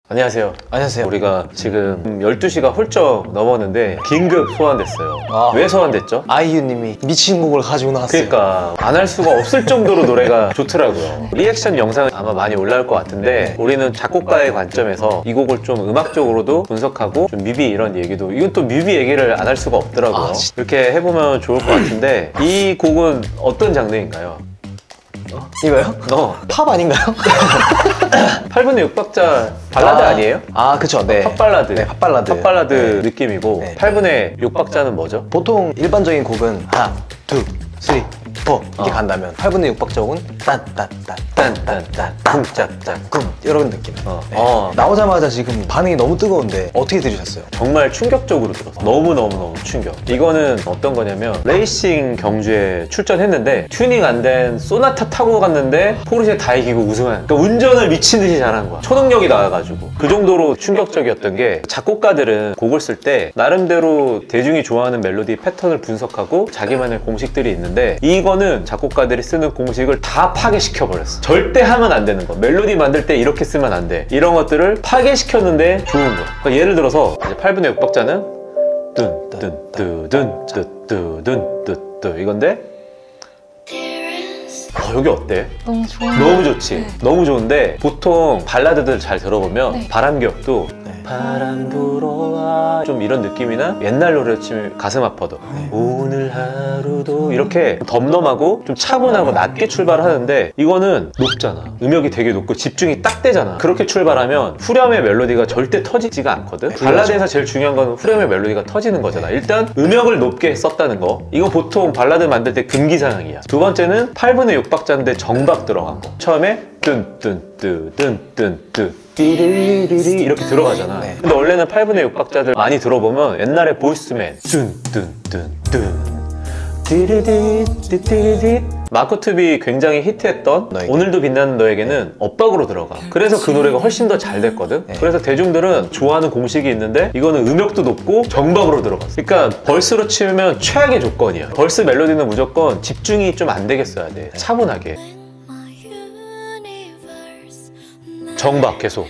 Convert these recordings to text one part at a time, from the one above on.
안녕하세요. 안녕하세요. 우리가 지금 12시가 훌쩍 넘었는데 긴급 소환됐어요. 왜 소환됐죠? 아이유님이 미친 곡을 가지고 나왔어요. 그러니까 안 할 수가 없을 정도로 노래가 좋더라고요. 리액션 영상은 아마 많이 올라올 것 같은데 우리는 작곡가의 관점에서 이 곡을 좀 음악적으로도 분석하고 좀 뮤비 이런 얘기도, 이건 또 뮤비 얘기를 안 할 수가 없더라고요. 이렇게 해보면 좋을 것 같은데 이 곡은 어떤 장르인가요? 이거요? 팝 아닌가요? 8분의 6박자 발라드 아니에요? 그쵸. 네. 팝발라드. 네, 팝발라드. 팝발라드 네. 느낌이고 네. 8분의 6박자는 뭐죠? 보통 일반적인 곡은 하나, 둘, 쓰리, 포 이렇게 간다면 8분의 6박자곡은 딴딴딴딴딴 쿵짝짝 쿵 이런 느낌. 나오자마자 지금 반응이 너무 뜨거운데 어떻게 들으셨어요? 정말 충격적으로 들었어. 너무너무 충격. 이거는 어떤 거냐면 레이싱 경주에 출전했는데 튜닝 안 된 소나타 타고 갔는데 포르쉐 다 이기고 우승한, 그러니까 운전을 미친 듯이 잘한 거야. 초능력이 나와가지고. 그 정도로 충격적이었던 게, 작곡가들은 곡을 쓸 때 나름대로 대중이 좋아하는 멜로디 패턴을 분석하고 자기만의 공식들이 있는데, 이거는 작곡가들이 쓰는 공식을 다 파괴시켜버렸어. 절대 하면 안 되는 거. 멜로디 만들 때 이렇게 쓰면 안 돼. 이런 것들을 파괴시켰는데 좋은 거야. 그러니까 예를 들어서 이제 8분의 6박자는 뚠뚠뚠뚠뚠뚠뚠 이건데 여기 어때? 너무 좋은 너무 좋지? 네. 너무 좋은데 보통 발라드들 잘 들어보면 네. 바람기억도 바람 불어와 좀 이런 느낌이나, 옛날 노래로 치면 가슴 아파도 오늘 하루도 이렇게 덤덤하고 좀 차분하고 낮게 출발을 하는데, 이거는 높잖아. 음역이 되게 높고 집중이 딱 되잖아. 그렇게 출발하면 후렴의 멜로디가 절대 터지지가 않거든. 발라드에서 제일 중요한 건 후렴의 멜로디가 터지는 거잖아. 일단 음역을 높게 썼다는 거, 이거 보통 발라드 만들 때 금기사항이야. 두 번째는 8분의 6박자인데 정박 들어간 거. 처음에 뚠뚠뚠뚠뚠 띠리리리 이렇게 들어가잖아. 근데 원래는 8분의 6박자들 많이 들어보면 옛날에 보이스맨 뚠뚠뚠뚠 띠리디띠리디 마크 투비 굉장히 히트했던 오늘도 빛나는 너에게는 엇박으로 들어가. 그래서 그 노래가 훨씬 더 잘 됐거든. 그래서 대중들은 좋아하는 공식이 있는데, 이거는 음역도 높고 정박으로 들어갔어. 그러니까 벌스로 치면 최악의 조건이야. 벌스 멜로디는 무조건 집중이 좀 안 되게 써야 돼. 차분하게 정박 계속.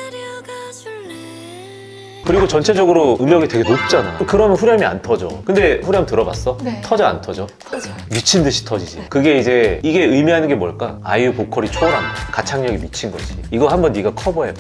그리고 전체적으로 음역이 되게 높잖아. 그러면 후렴이 안 터져. 근데 후렴 들어봤어? 네. 터져 안 터져? 터져요. 미친 듯이 터지지. 그게 이제 이게 의미하는 게 뭘까? 아이유 보컬이 초월한 거야. 가창력이 미친 거지. 이거 한번 네가 커버해봐.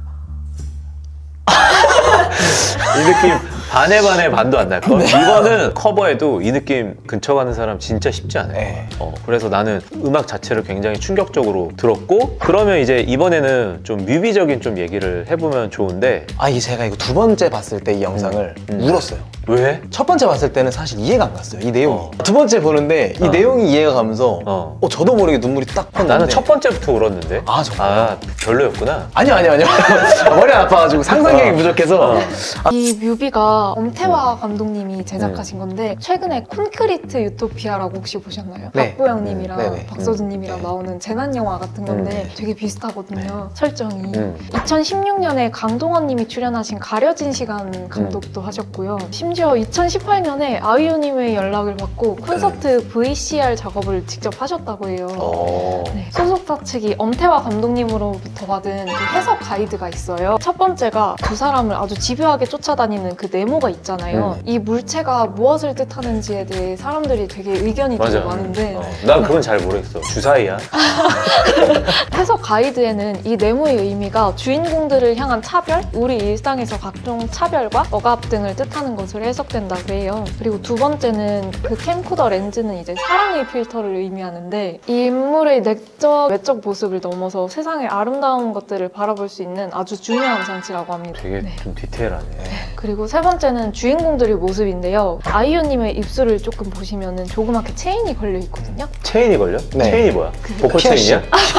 이 느낌 반에 반에 반도 안 날걸? 이거는 커버해도 이 느낌 근처 가는 사람 진짜 쉽지 않아요. 그래서 나는 음악 자체를 굉장히 충격적으로 들었고, 그러면 이제 이번에는 좀 뮤비적인 좀 얘기를 해보면 좋은데, 이게 제가 이거 두 번째 봤을 때 이 영상을 울었어요. 왜? 첫 번째 봤을 때는 사실 이해가 안 갔어요, 이 내용이. 두 번째 보는데 이 내용이 이해가 가면서 저도 모르게 눈물이 딱 컸는데. 나는 첫 번째부터 울었는데. 정말? 별로였구나. 아니요 머리가 아파가지고 상상력이 부족해서. 이 뮤비가 엄태화 감독님이 제작하신 건데, 최근에 콘크리트 유토피아라고 혹시 보셨나요? 네. 박보영님이랑 박서준님이랑 나오는 재난 영화 같은 건데 되게 비슷하거든요. 설정이. 2016년에 강동원님이 출연하신 가려진 시간 감독도 하셨고요. 심지어 2018년에 아이유님의 연락을 받고 콘서트 VCR 작업을 직접 하셨다고 해요. 소속사 측이 엄태화 감독님으로부터 받은 그 해석 가이드가 있어요. 첫 번째가 두 사람을 아주 집요하게 쫓아다니는 그 네모가 있잖아요. 이 물체가 무엇을 뜻하는지에 대해 사람들이 되게 의견이 되게 많은데, 난 그건 잘 모르겠어. 주사위야? 해석 가이드에는 이 네모의 의미가 주인공들을 향한 차별, 우리 일상에서 각종 차별과 억압 등을 뜻하는 것으로 해석된다고 해요. 그리고 두 번째는 그 캠코더 렌즈는 이제 사랑의 필터를 의미하는데, 이 인물의 내적, 외적 모습을 넘어서 세상의 아름다운 것들을 바라볼 수 있는 아주 중요한 장치라고 합니다. 되게 좀 디테일하네. 그리고 세 번째는 주인공들의 모습인데요. 아이유님의 입술을 조금 보시면은 조그맣게 체인이 걸려 있거든요. 체인이 걸려? 네. 체인이 뭐야? 보컬 체인이야?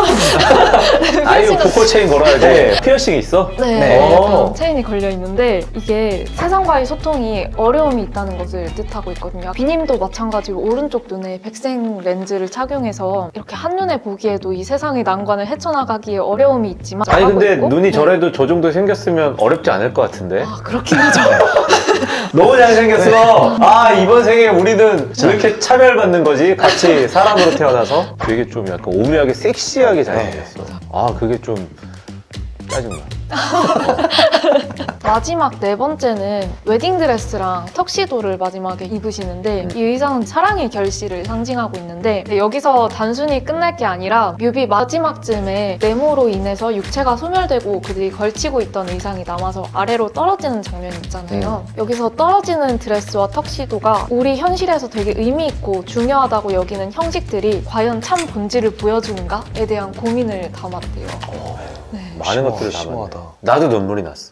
피어싱 아이유 보컬 체인 걸어야지. 피어싱 있어? 네. 그런 체인이 걸려 있는데, 이게 세상과의 소통이 어려움이 있다는 것을 뜻하고 있거든요. 비님도 마찬가지로 오른쪽 눈에 백색 렌즈를 착용해서 이렇게 한눈에 보기에도 이 세상의 난관을 헤쳐나가기에 어려움이 있지만, 아니 근데 눈이 저래도 저 정도 생겼으면 어렵지 않을 것 같은데. 그렇긴 하죠. 너무 잘생겼어. 이번 생에 우리는 왜 이렇게 차별받는 거지? 같이 사람으로 태어나서. 되게 좀 약간 오묘하게 섹시하게 잘생겼어. 그게 좀 짜증나. 마지막 네 번째는 웨딩드레스랑 턱시도를 마지막에 입으시는데 이 의상은 사랑의 결실을 상징하고 있는데 여기서 단순히 끝날 게 아니라 뮤비 마지막쯤에 네모로 인해서 육체가 소멸되고 그들이 걸치고 있던 의상이 남아서 아래로 떨어지는 장면이 있잖아요. 여기서 떨어지는 드레스와 턱시도가 우리 현실에서 되게 의미 있고 중요하다고 여기는 형식들이 과연 참 본질을 보여주는가에 대한 고민을 담았대요. 네. 많은 것들을 담았네. 나도 눈물이 났어.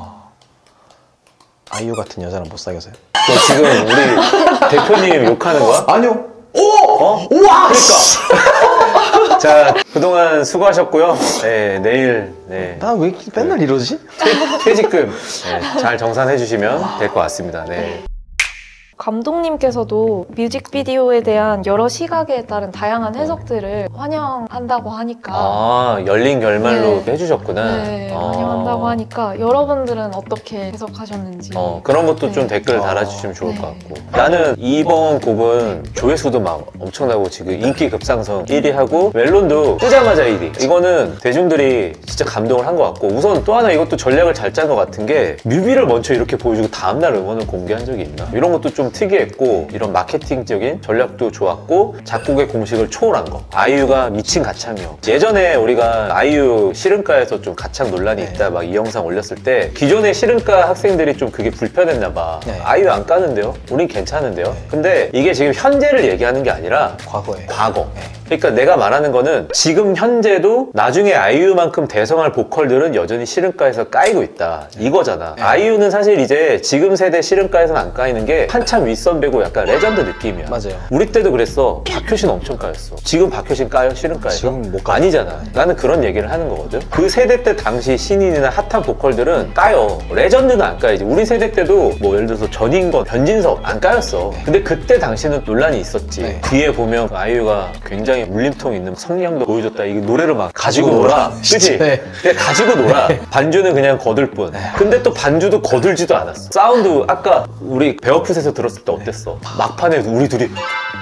아이유 같은 여자랑 못 사귀어서요? 너 지금 우리 대표님 욕하는 거야? 아니요. 어? 우와! 그러니까. 자, 그동안 수고하셨고요. 네, 내일 나 왜 맨날 이러지? 퇴직금 잘 정산해 주시면 될 것 같습니다. 네. 감독님께서도 뮤직비디오에 대한 여러 시각에 따른 다양한 해석들을 환영한다고 하니까 열린 결말로 네. 해주셨구나. 네, 환영한다고 하니까 여러분들은 어떻게 해석하셨는지 그런 것도 네. 좀 댓글 달아주시면 좋을 것 네. 같고 나는 이번 곡은 조회수도 막 엄청나고 지금 인기 급상승 1위 하고 멜론도 뜨자마자 1위. 이거는 대중들이 진짜 감동을 한 것 같고 우선 또 하나 이것도 전략을 잘 짠 것 같은 게 뮤비를 먼저 이렇게 보여주고 다음날 음원을 공개한 적이 있나? 이런 것도 좀 특이했고 이런 마케팅적인 전략도 좋았고 작곡의 공식을 초월한 거. 아이유가 미친 가창이요. 예전에 우리가 아이유 실은가에서 좀 가창 논란이 있다 막 이 영상 올렸을 때 기존의 실은가 학생들이 좀 그게 불편했나 봐. 아이유 안 까는데요? 우린 괜찮은데요? 근데 이게 지금 현재를 얘기하는 게 아니라 과거. 그러니까 내가 말하는 거는 지금 현재도 나중에 아이유만큼 대성할 보컬들은 여전히 실은가에서 까이고 있다 이거잖아. 아이유는 사실 이제 지금 세대 실은가에서는 안 까이는 게 한참 윗선배고 약간 레전드 느낌이야. 맞아요. 우리 때도 그랬어. 박효신 엄청 까였어. 지금 박효신 까요? 실은가에서? 지금 못 까요. 아니잖아. 나는 그런 얘기를 하는 거거든. 그 세대 때 당시 신인이나 핫한 보컬들은 까요. 레전드는 안 까이지. 우리 세대 때도 뭐 예를 들어서 전인권, 변진섭 안 까였어. 근데 그때 당시는 논란이 있었지. 뒤에 보면 아이유가 굉장히 물림통 있는 성량도 보여줬다. 이게 노래를 막 가지고 놀아. 그치? 그냥 가지고 놀아. 반주는 그냥 거들 뿐. 근데 또 반주도 거들지도 않았어. 사운드 아까 우리 베어풋에서 들었을 때 어땠어? 막판에 우리 둘이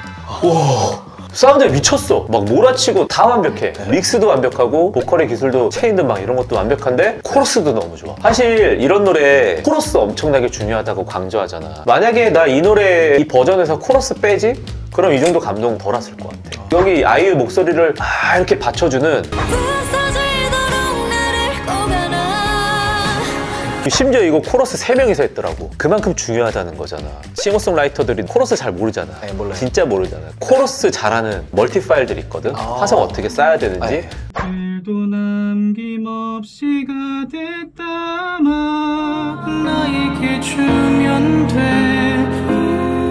사운드에 미쳤어. 막 몰아치고 다 완벽해. 믹스도 완벽하고 보컬의 기술도 체인드 막 이런 것도 완벽한데 코러스도 너무 좋아. 사실 이런 노래 코러스 엄청나게 중요하다고 강조하잖아. 만약에 나 이 노래 이 버전에서 코러스 빼지? 그럼 이 정도 감동 덜 왔을 것 같아. 여기 아이유 목소리를 이렇게 받쳐주는 심지어 이거 코러스 3명이서 했더라고. 그만큼 중요하다는 거잖아. 싱어송라이터들이 코러스 잘 모르잖아. 몰라요. 진짜 모르잖아. 코러스 잘하는 멀티파일들이 있거든. 화성 어떻게 쌓아야 되는지. 글도 남김없이 가득 담아 나에게 주면 돼.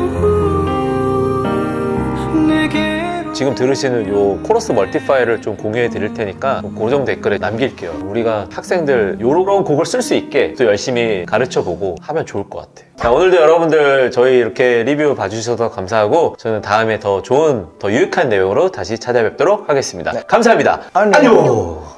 지금 들으시는 요 코러스 멀티파일을 좀 공유해 드릴 테니까 고정 댓글에 남길게요. 우리가 학생들 요런 곡을 쓸 수 있게 또 열심히 가르쳐 보고 하면 좋을 것 같아요. 자, 오늘도 여러분들 저희 이렇게 리뷰 봐주셔서 감사하고 저는 다음에 더 좋은 더 유익한 내용으로 다시 찾아뵙도록 하겠습니다. 감사합니다. 안녕.